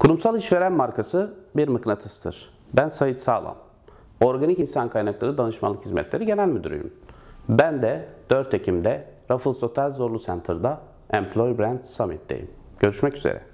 Kurumsal işveren markası bir mıknatıstır. Ben Sait Sağlam. Organik İnsan Kaynakları Danışmanlık Hizmetleri Genel Müdürüyüm. Ben de 4 Ekim'de Raffles Hotel Zorlu Center'da Employee Brand Summit'teyim. Görüşmek üzere.